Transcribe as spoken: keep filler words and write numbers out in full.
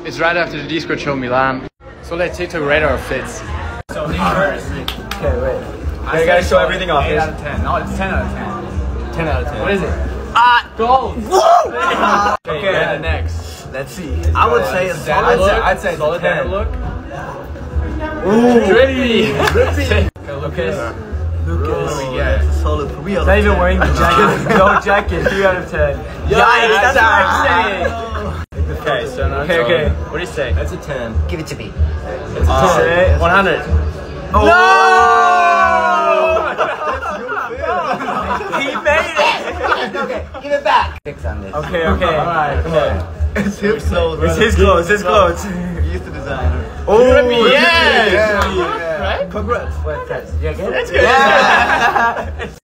It's right after the Discord show Milan. So let's TikTok rate our fits. So first. Okay, wait. I gotta show everything off. eight out of ten. No, it's ten out of ten. ten out of ten. What is it? Ah, Gold! Whoa! Okay, Okay, and the next. let's see. I would say a I'd solid say, look. I'd say solid ten. ten. Look. Ooh, Drippy! Drippy. Lucas. Lucas. What do we get? Solid three out of Not ten. even wearing the jacket. No jacket. three out of ten. Yikes, that's what I'm saying. Okay, so now Okay, it's okay. on. What do you say? That's a ten. Give it to me. It's Uh, say one hundred. Oh. No! He made it! Okay, give it back. Six on this. Okay, okay. Alright, come on. It's his clothes. It's his clothes, his clothes. He's the designer. Oh, yes! Yeah. Right? Congrats. What, you get it? That's good. Yeah.